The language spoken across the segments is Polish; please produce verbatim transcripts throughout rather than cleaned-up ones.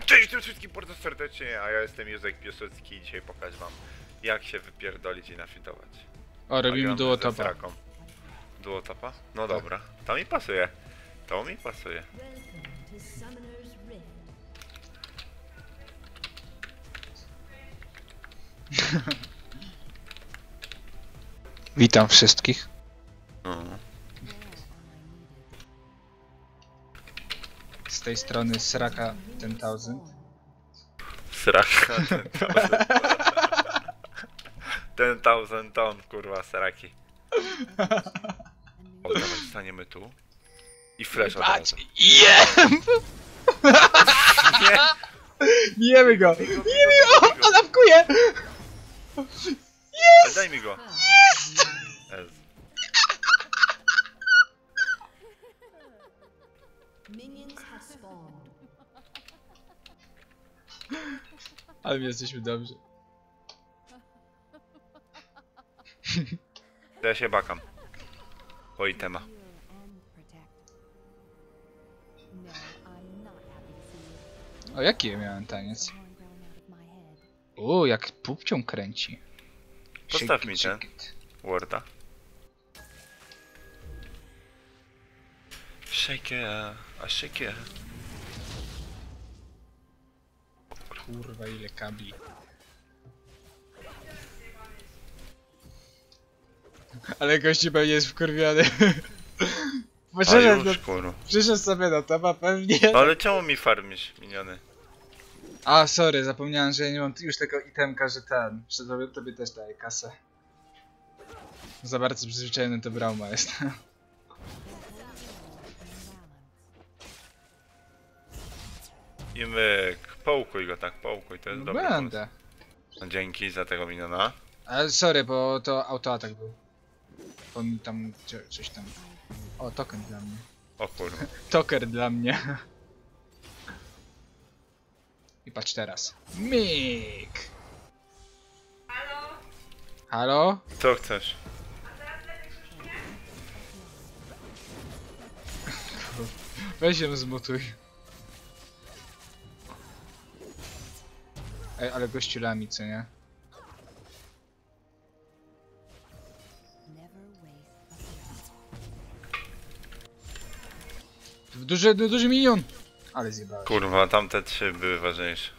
Cześć, witam wszystkich bardzo serdecznie, a ja jestem Józek Piłsudski i dzisiaj pokażę wam, jak się wypierdolić i nafidować. O, robimy duotopa. Duotopa? No dobra, to mi pasuje. To mi pasuje. Witam wszystkich. No. Z tej strony Sraka ten tysiąc. Sraka ten thousand. Ten thousand ton, kurwa, sraki. O, dawaj, staniemy tu. I flash od razu. Jem! Nie! Jemy go! Jemy go! On nawkuje! Ale daj mi go! Jest! Ez. Ale my jesteśmy dobrzy. Ja się bakam. Po itema. O, jaki ja miałem taniec? O, jak pupcią kręci. Postaw Shake mi it, ten. shake it. Worda. Shake it, a shake it. Kurwa, ile kabli. Ale gości pewnie jest wkurwiony. A Przyszedł, już, kurwa. przyszedł sobie na topa pewnie. Ale czemu mi farmisz, miniony? A, sorry, zapomniałem, że ja nie mam już tego itemka, że ten, że tobie, tobie też daje kasę. Za bardzo przyzwyczajony to Brauma jest. I myk. Połkuj go tak, połkuj, to jest No dobry będę. pomysł. No, dzięki za tego miniona. Ale sorry, bo to autoatak był. Bo mi tam cio- coś tam... O, token dla mnie. O kurwa. Toker dla mnie. I patrz teraz. Mik! Halo? Halo? Co chcesz? Weź ją zmutuj. Ej, ale gościulami, co nie? Duży, no, duży minion! Ale zjebałeś. Kurwa, tamte trzy były ważniejsze.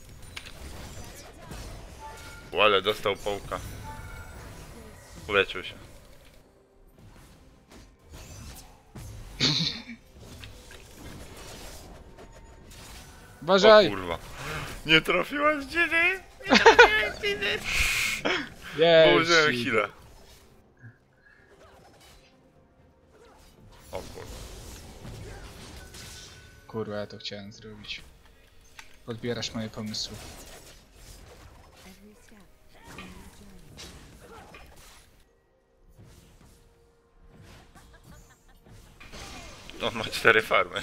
O, ale dostał połka. Uleczył się. O Uważaj! kurwa. Nie trafiłaś dziedy! Nie trafiłaś dziedy! Jej, Położyłem shit. chwilę. O kurwa. Kurwa, ja to chciałem zrobić. Odbierasz moje pomysły. On ma cztery farmy.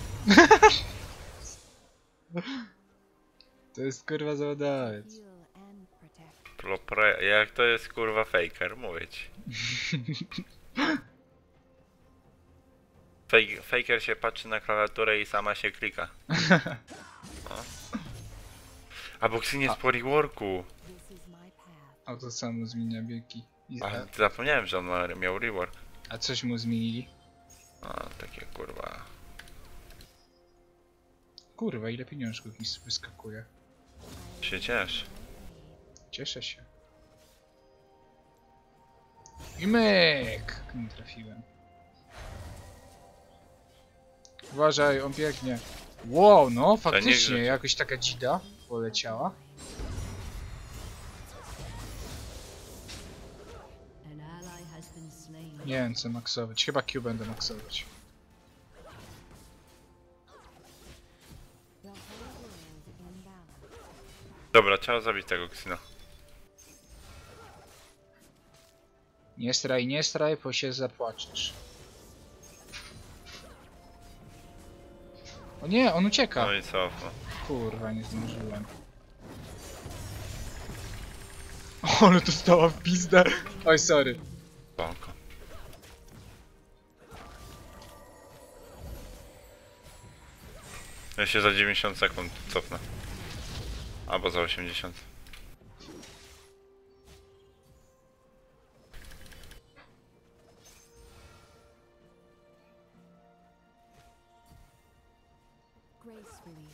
To jest kurwa zawodowiec. Pro, pro, jak to jest kurwa faker, mówię ci. Fake, faker się patrzy na klawiaturę i sama się klika. O. A Boxy jest po reworku. A to samo zmienia biegi. I- A, A, zapomniałem, że on ma, miał rework. a coś mu zmienili? A, takie kurwa. Kurwa, ile pieniążków mi wyskakuje. Się ciesz. Cieszę się. I myk! Nie trafiłem. Uważaj, on biegnie. Wow, no faktycznie, grzecie. jakoś taka dzida poleciała. Nie wiem co maksować, chyba Q będę maksować. Dobra, trzeba zabić tego Xina. Nie straj, nie straj, bo się zapłaczesz. O nie, on ucieka! No i co? Kurwa, nie zdążyłem. O, ale to stała w pizdę. Oj, sorry. Spoko. Ja się za dziewięćdziesiąt sekund cofnę. Albo za osiemdziesiąt. Gracefully.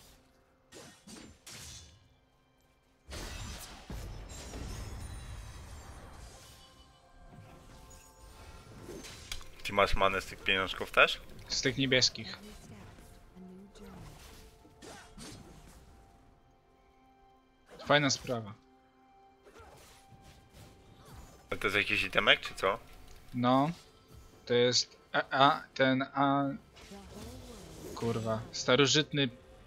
Ty masz manę z tych pieniążków też? Z tych niebieskich. Every step, a new journey. Fajna sprawa. A to jest jakiś itemek, czy co? No. To jest... A, a ten... A... The whole world. Kurwa. Starożytny...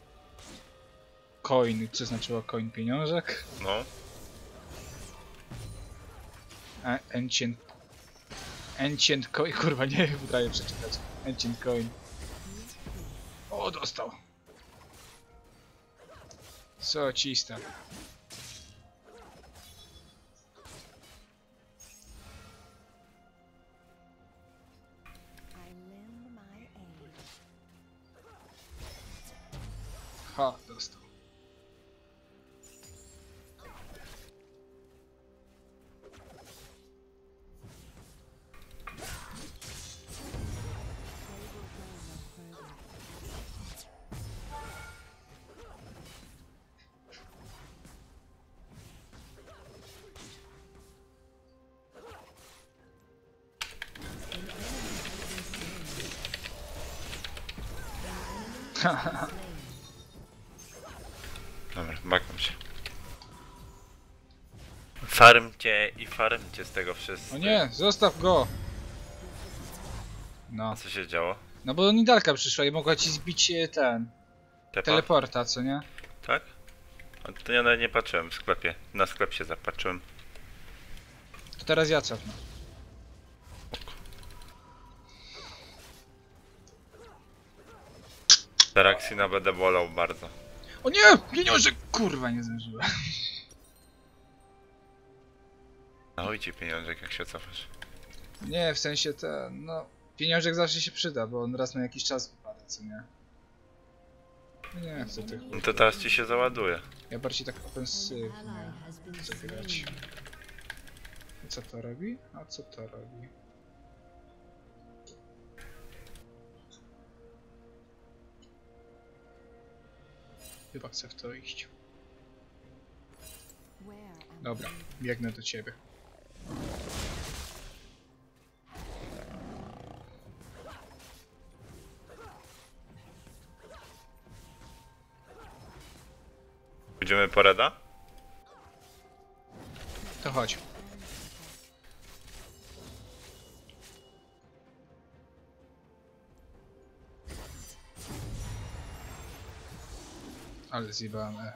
Coin. Co znaczyło coin? Pieniążek? No. A, ancient... Ancient coin... Kurwa, nie potrafię przeczytać. Ancient coin. O, dostał. Socista. I lend my aid. Ha, dostał. They will go no further. Dobra, bakam się. Farmcie i farmcie z tego wszyscy. O nie, zostaw go! No. A co się działo? No bo Nidalka przyszła i mogła ci zbić e, ten... Tepa? Teleporta, co nie? Tak? A to ja nawet nie patrzyłem w sklepie. Na sklep się zapatrzyłem. To teraz ja cofnę. Taraxina będę bolał bardzo. O nie! Pieniążek! Kurwa, nie zdążyłem. Ahoj ci pieniążek, jak się cofasz. Nie, w sensie ten, no... Pieniążek zawsze się przyda, bo on raz na jakiś czas wypada, co nie? Nie chcę tych... No to teraz ci się załaduje. Ja bardziej tak An ofensywnie ally has been chcę grać. slain. I co to robi? A co to robi? Chyba chcę w to iść. Where am Dobra, I? biegnę do ciebie. Pójdziemy po Reda? To chodź. Ale zjebałem E.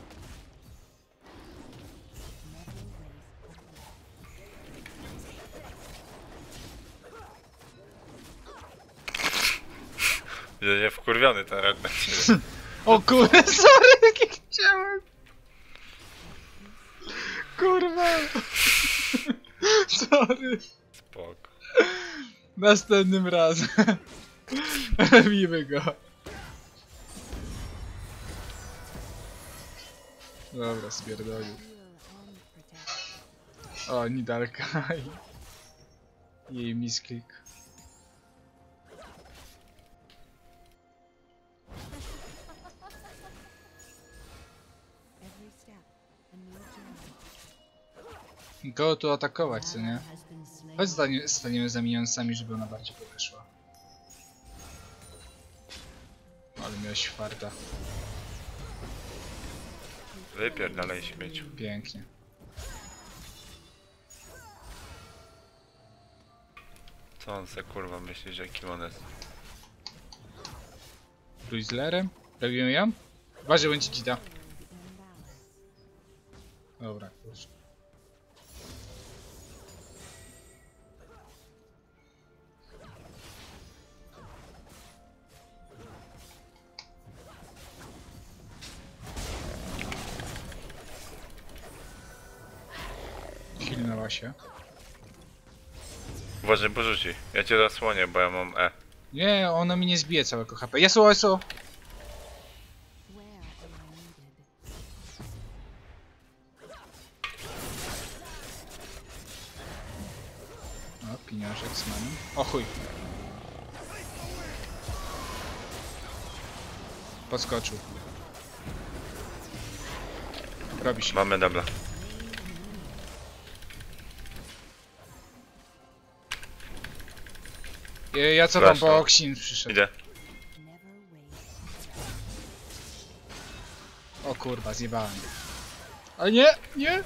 Widzę, nie wkurwiony ten Red na ciebie. O kurde, sorry, jakie chciałem! Kurwa! Sorry. Spoko. Następnym razem. Robimy go. Dobra, spierdolił. Heal and protect. O, Nidalka i jej misklik. Every step, a new journey. Go tu atakować, co nie? Ally has been slain. Chodź stanie, staniemy za minionsami, żeby ona bardziej podeszła. Ale miałeś farta. Wypierdalaj śmieciu. Pięknie. Co on se kurwa myśli, że jakim on jest? Bruislerem? Robimy ją? Uważaj, będzie ci da. The imbalance. Dobra, już. Hilnęła się. Uważaj, bo rzuci. Ja cię zasłonię, bo ja mam E. Nie, ona mi nie zbije całego H P. Jesu, Jesu! pieniążek z manu. O chuj. Podskoczył. Robi się. Mamy dubla. Ja, ja co tam, Flash, bo no. Oxin przyszedł. Idę. Never waste. O kurwa, zjebałem. Ale nie, nie!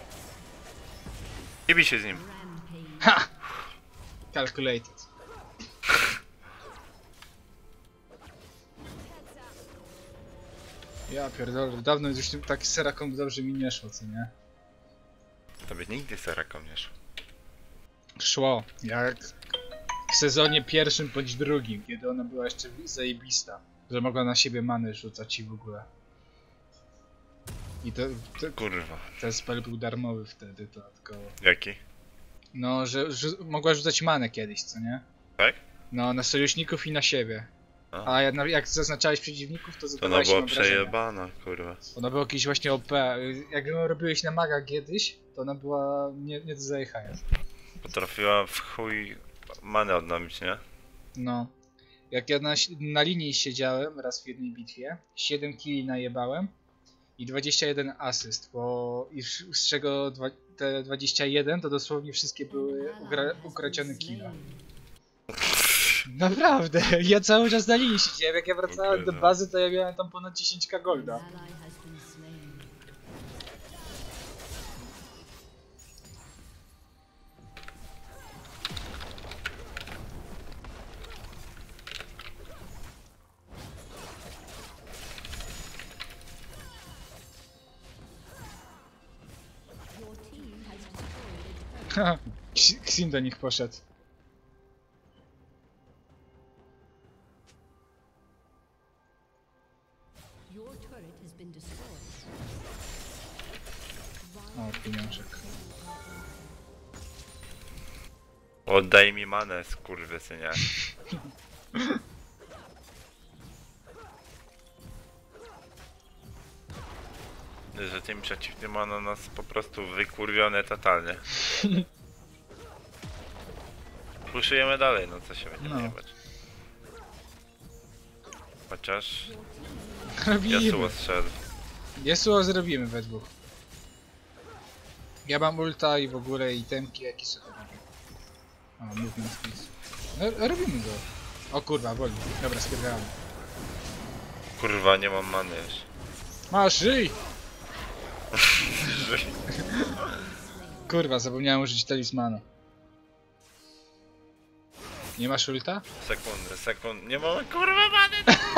Nie bij się z nim. Ha! Calculated. Ja pierdolę, dawno już tym- taki serakom dobrze mi nie szło, co nie? Tobie nigdy seraką nie szło. Szło, jak w sezonie pierwszym bądź drugim, kiedy ona była jeszcze zajebista. Że mogła na siebie many rzucać i w ogóle. I to, to, Kurwa. ten spell był darmowy wtedy, to tylko... Jaki? No, że rzu mogła rzucać manę kiedyś, co nie? Tak? No, na sojuszników i na siebie. A. A jak, na- jak zaznaczałeś przeciwników, to To ona zadawałeś była im obrażenia. przejebana, kurwa. Ona była jakieś właśnie O P. Jak ją robiłeś na maga kiedyś, to ona była nie, nie do zajechania. Potrafiła w chuj manę odnowić, nie? No. Jak ja na, na linii siedziałem raz w jednej bitwie, siedem killi najebałem i dwadzieścia jeden asyst, bo i z z czego dwa, te dwadzieścia jeden to dosłownie wszystkie były ukra ukradzione killa. Naprawdę, ja cały czas na linii siedziałem, jak ja wracałem do bazy, to ja miałem tam ponad dziesięć ka golda. Ally has been slain. Your team has destroyed a turret. Haha, X- Xin do nich poszedł. Your turret has been destroyed. O, pieniążek. Oddaj mi manę, skurwysynie. Że tym przeciwnym ma na nas po prostu wykurwione totalnie. Puszujemy dalej, no co się będziemy No. jebać. Chociaż Robimy. Yasuo strzedł. Yasuo zrobimy we dwóch. Ja mam ulta i w ogóle itemki jakie sobie robię. O, movement speed. No, robimy go. O kurwa, boli. Dobra, spierdalamy. Kurwa, nie mam many już. Masz, żyj! Kurwa, zapomniałem użyć talismanu. Nie masz ulta? Sekundę, sekund. Nie mamy kurwa many!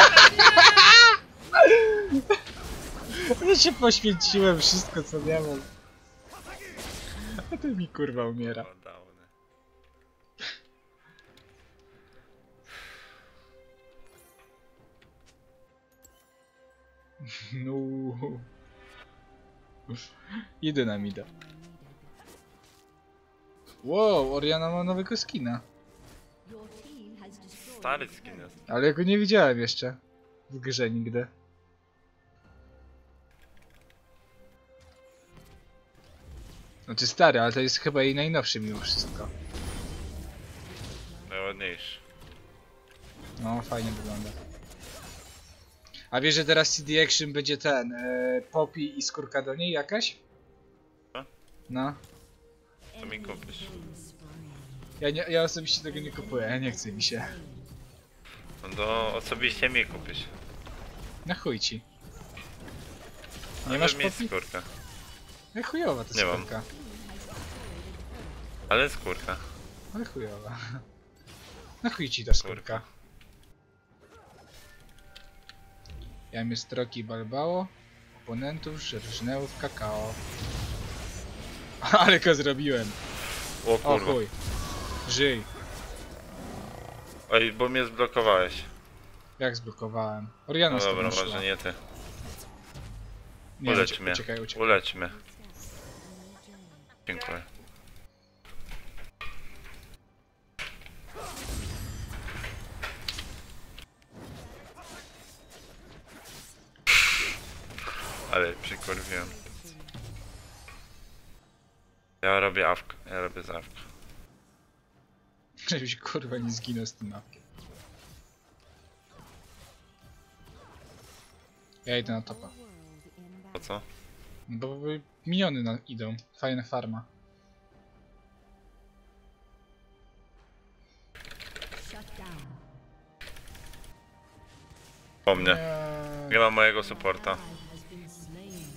Ja się poświęciłem wszystko co miałem. A ty mi kurwa umiera. Downy. No. Idę na mida. Wow, Oriana ma nowego skina. Your team has destroyed. Stary skin jest. Ale ja go nie widziałem jeszcze. W grze nigdy. Znaczy stary, ale to jest chyba jej najnowszy mimo wszystko. Najładniejszy. No, fajnie wygląda. A wiesz, że teraz C D Action będzie ten, e, Poppy i skórka do niej jakaś? Co? No. To mi kupisz. Ja, nie, ja osobiście tego nie kupuję, nie chce mi się. No to osobiście mi kupisz. Na chuj ci. Nie Ale masz mieć Poppy? skórkę. Jak chujowa ta Nie mam. skórka. Ale skórka. Ale chujowa. Na chuj ci ta skórka. Ja mnie stroki balbało, oponentów rżnęło w kakao. Ale go zrobiłem. O O kurwa. chuj. Żyj. Oj, bo mnie zblokowałeś. Jak zblokowałem. Oriana No z tobą dobra, szła. może nie ty. Nie, Ulecz ucie- mnie. Uciekaj, uciekaj. Ulecz mnie. Dziękuję. Ale przykurwiłem. Ja robię awkę, ja robię zawkę. Żebyś kurwa nie zginął z tym mapkiem. Ja idę na topa. Po co? Bo miniony na, idą. Fajna farma. Shut down. Po mnie. Eee, Nie ma mojego supporta. Ally has been slain.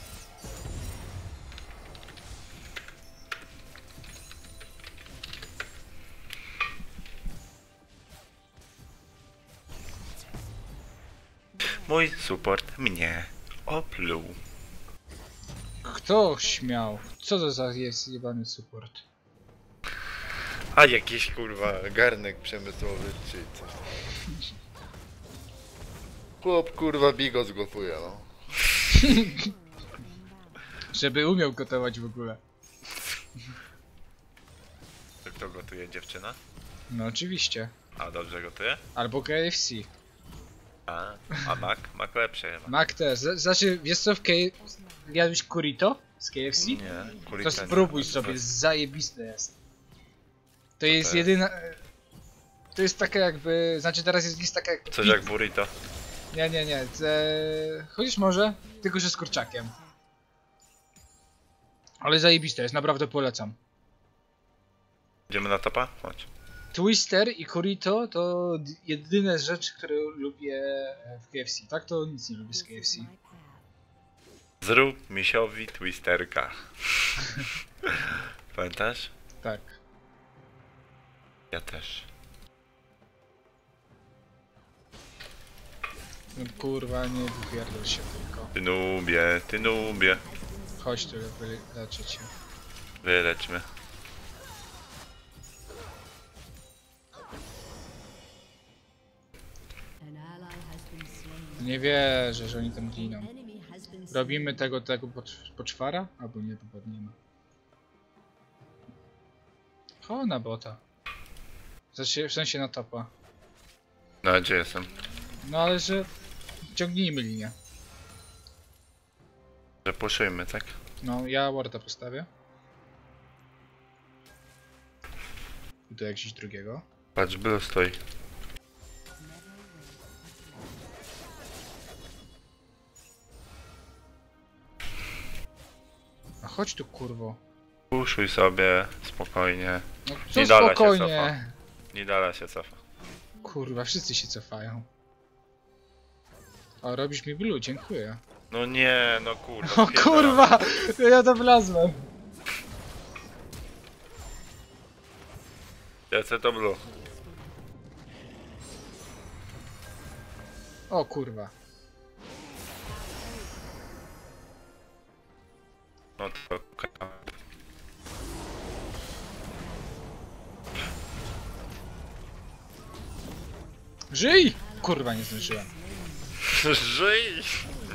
Mój support mnie opluł. Kto śmiał? Co to za jest jebany support? A jakiś kurwa garnek przemysłowy czy coś. Chłop kurwa bigos gotuje, no. Żeby umiał gotować w ogóle. To kto gotuje, dziewczyna? No oczywiście. A dobrze gotuje? Albo K F C. A, a Mac? Mac lepszy chyba. Mac też. Z- Znaczy, wiesz co, w K... jadłeś kurito z K F C? Nie, To kurita nie. spróbuj sobie, zajebiste jest. To jest jest? jedyna... To jest taka jakby... Znaczy teraz jest lista taka jak... Coś jak burrito. Nie, nie, nie. Eee, chodzisz może, tylko że z kurczakiem. Ale zajebiste jest, naprawdę polecam. Idziemy na topa? Chodź. Twister i Kurito to d- jedyne rzeczy, które lubię w K F C. Tak to nic nie lubię z K F C. My path. Zrób misiowi twisterka. Pamiętasz? Tak. Ja też. No kurwa, nie wypierdol się tylko. Ty nubie, ty nubie. Chodź tu, wyleczę cię. Wyleczmy. An ally has been slain. Nie wierzę, że oni tam giną. Enemy has been slain. Robimy tego, tego pocz- poczwara? Albo nie, popadniemy. Ho, na bota. Znaczy, w sensie na topa. No gdzie jestem? No ale że... Ciągnijmy linię. Że puszujmy, tak? No, ja warda postawię. I tu jakiś drugiego. Patrz, Blue stoi. A chodź tu, kurwo. Puszuj sobie, spokojnie. No co Nie dala się spokojnie. Nidala się cofa. Kurwa, wszyscy się cofają. O, robisz mi blue, dziękuję. No nie, no kurwa. O kurwa! To ja to wlazłem. Ja chcę to Blue. O kurwa. No to... Żyj! Kurwa, nie zdążyłem. Żyj!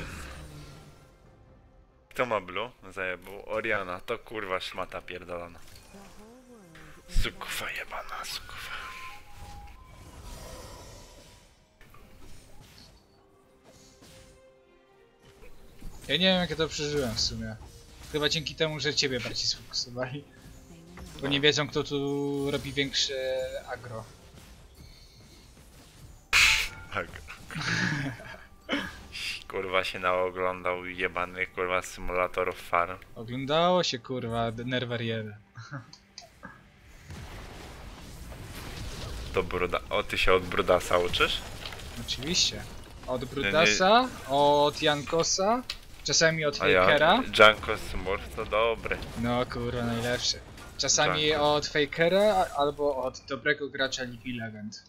Kto ma Blue? Zajebał. Oriana, to kurwa szmata pierdolona. Sukufa jebana, sukufa. Ja nie wiem jak ja to przeżyłem w sumie. Chyba dzięki temu, że ciebie bardziej sfokusowali. Bo nie wiedzą kto tu robi większe agro. Tak. Kurwa się naoglądał jebany kurwa symulator farm. Oglądało się kurwa, Nerwer jeden. To bruda. O, ty się od Brudasa uczysz? Oczywiście. Od Brudasa, od Jankosa, czasami od A ja, Fakera. Junko Smurf to dobry. No kurwa, najlepszy. Czasami Janko. od Fakera, a- albo od dobrego gracza Ligi Legend.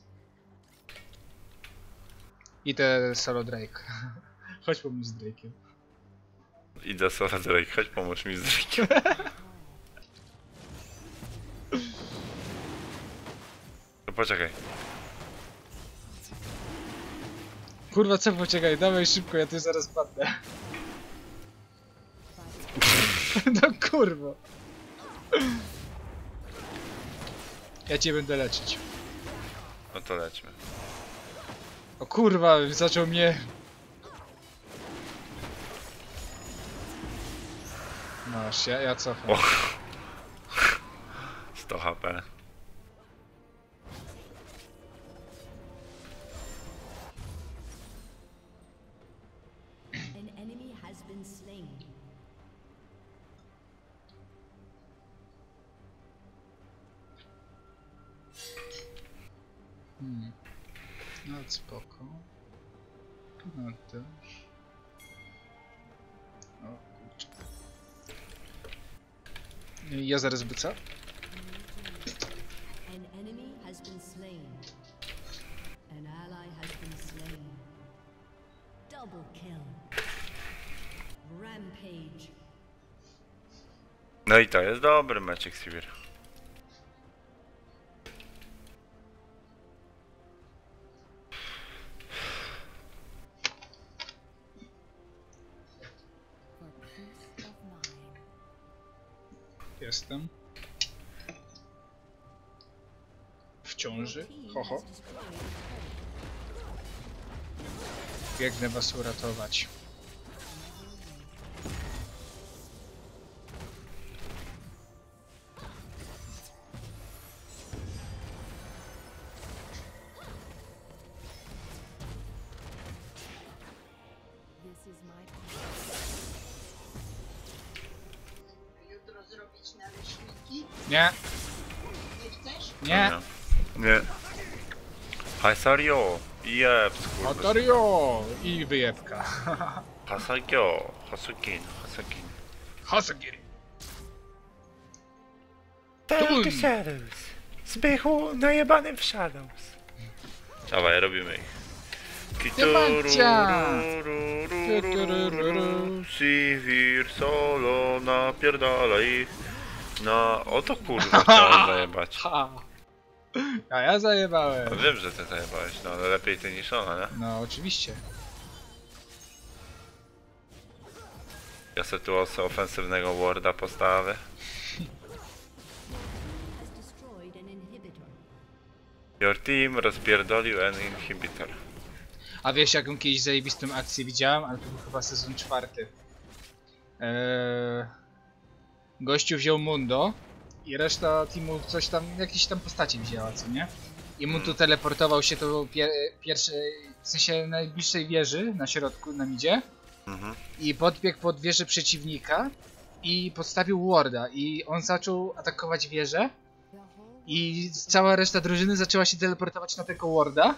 I te solo Drake. Chodź pomóc z Drake'iem. Idę sobie Drake, chodź pomóż mi z Drake'iem. To poczekaj. Kurwa, co poczekaj, dawaj szybko, ja tu zaraz padnę. No kurwa. Ja cię będę leczyć. No to lećmy. O kurwa, zaczął mnie... Masz, ja, ja cofam. O. sto H P. Hmm. No spoko. No też. O kurczę. Ja zaraz byca. An enemy has been slain. An ally has been slain. Double kill. Rampage. No i to jest dobry meczek Sivir. For peace of mind. Jestem. W ciąży. Your team Ho, ho. has destroyed a turret. Biegnę was uratować. This is my Jutro zrobić naleśniki? Nie, Nie chcesz? nie. Nie. Hasario! Jeb, skurwys. Otario! I wyjebka. Hasagio! Hasukin, Hasakin. Hasagiri. Turn the Shadows! Zbychu najebany w Shadows. Dawaj, robimy ich. Tymacia! Sivir solo napierdala ich. No, o to kurwa chciałem zajebać. Ha. A ja No, zajebałem. wiem, że ty zajebałeś, no ale lepiej ty niż ona, nie? No oczywiście. Ja sobie tu os- ofensywnego warda postawię. has destroyed an inhibitor. Your team rozpierdolił an inhibitor. A wiesz jaką kiedyś zajebistą akcję widziałem? Ale to był chyba sezon czwarty. Eee... Gościu wziął Mundo i reszta teamu coś tam, jakieś tam postacie wzięła, co nie? I Mundo teleportował się do pie pierwszej, w sensie najbliższej wieży na środku, na midzie. Mhm. I podbiegł pod wieżę przeciwnika i podstawił warda i on zaczął atakować wieżę The whole i cała reszta drużyny zaczęła się teleportować na tego warda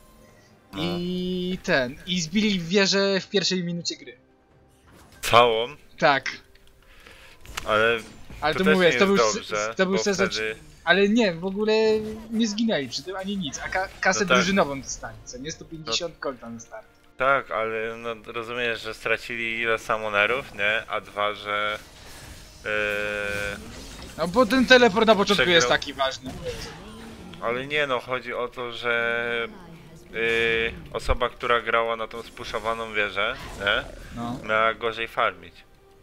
i ten, i zbili wieżę w pierwszej minucie gry. Całą, Tak, ale ale to, to, też mówię, nie to jest był, dobrze, to był bo sezon, wtedy... ale nie, w ogóle nie zginęli przy tym ani nic, a ka kasę No tak. drużynową dostali, co nie, sto pięćdziesiąt kolta na start. Tak, ale no, rozumiesz, że stracili ile samonerów, nie? A dwa, że... Yy, No bo ten teleport na początku Przegrał. jest taki ważny. ale nie no, chodzi o to, że... Yy, osoba, która grała na tą spuszowaną wieżę, nie? No. Miała gorzej farmić.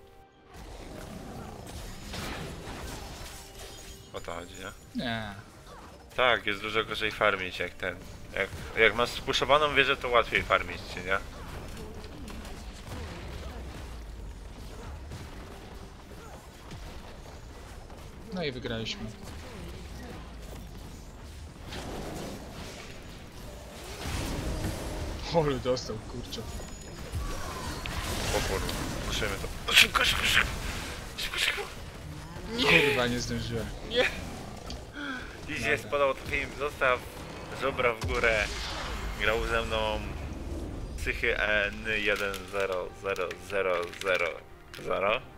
O to chodzi, nie? Nie. Tak, jest dużo gorzej farmić jak ten. Jak, jak masz spuszowaną wieżę, to łatwiej farmić, czy nie? No i wygraliśmy. Ole dostał, kurczę. O kurwa, musimy to... Szybko, szybko, szybko! Szybko, szybko! Kurwa, nie zdążyłem. Idzie, spadał to film, zostaw żebra w górę. Grał ze mną Psychy N jeden zero zero zero zero zero.